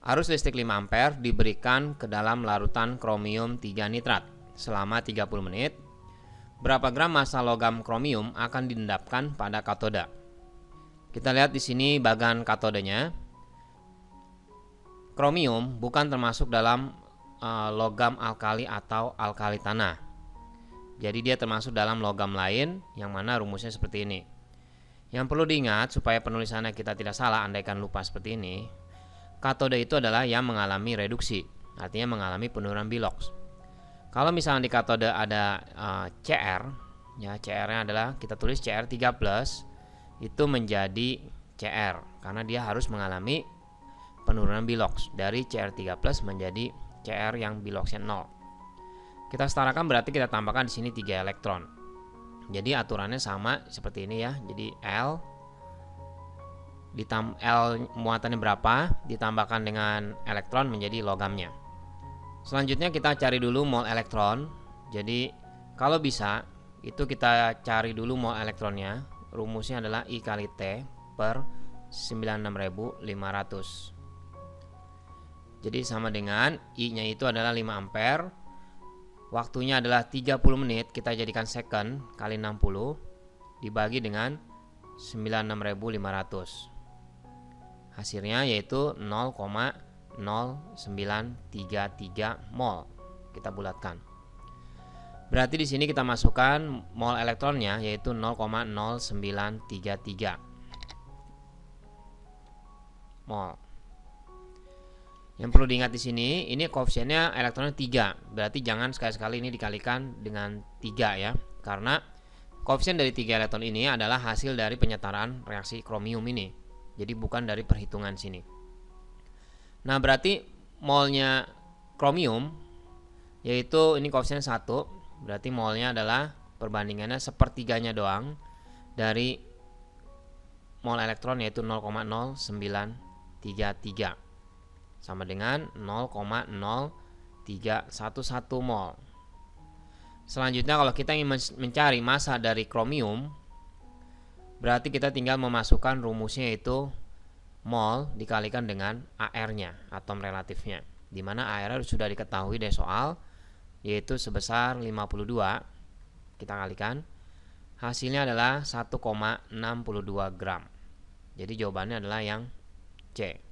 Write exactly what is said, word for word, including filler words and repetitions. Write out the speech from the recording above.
Arus listrik lima ampere diberikan ke dalam larutan kromium tiga nitrat selama tiga puluh menit. Berapa gram massa logam kromium akan diendapkan pada katoda? Kita lihat di sini bagan katodenya. Kromium bukan termasuk dalam uh, logam alkali atau alkali tanah. Jadi dia termasuk dalam logam lain yang mana rumusnya seperti ini. Yang perlu diingat supaya penulisannya kita tidak salah andaikan lupa seperti ini. Katode itu adalah yang mengalami reduksi, artinya mengalami penurunan bilox. Kalau misalnya di katode ada uh, C R, ya C R-nya adalah kita tulis C R tiga plus, itu menjadi C R karena dia harus mengalami penurunan bilox dari C R tiga plus menjadi C R yang biloxnya nol. Kita setarakan berarti kita tambahkan di sini tiga elektron. Jadi aturannya sama seperti ini ya. Jadi L ditam L muatannya berapa ditambahkan dengan elektron menjadi logamnya. Selanjutnya kita cari dulu mol elektron. Jadi kalau bisa itu kita cari dulu mol elektronnya. Rumusnya adalah I kali T per sembilan puluh enam ribu lima ratus. Jadi sama dengan I nya itu adalah lima ampere. Waktunya adalah tiga puluh menit, kita jadikan second kali enam puluh dibagi dengan sembilan puluh enam ribu lima ratus. Hasilnya yaitu nol koma nol sembilan tiga tiga mol. Kita bulatkan. Berarti di sini kita masukkan mol elektronnya yaitu nol koma nol sembilan tiga tiga mol. Yang perlu diingat di sini, ini koefisiennya elektronnya tiga. Berarti jangan sekali-sekali ini dikalikan dengan tiga ya. Karena koefisien dari tiga elektron ini adalah hasil dari penyetaraan reaksi kromium ini. Jadi bukan dari perhitungan sini. Nah, berarti molnya kromium yaitu ini koefisiennya satu. Berarti molnya adalah perbandingannya sepertiganya doang dari mol elektron yaitu nol koma nol sembilan tiga tiga. Sama dengan nol koma nol tiga satu satu mol. Selanjutnya kalau kita ingin mencari massa dari kromium, berarti kita tinggal memasukkan rumusnya yaitu mol dikalikan dengan A R-nya, atom relatifnya. Dimana A R sudah diketahui dari soal, yaitu sebesar lima puluh dua. Kita kalikan, hasilnya adalah satu koma enam dua gram. Jadi jawabannya adalah yang C.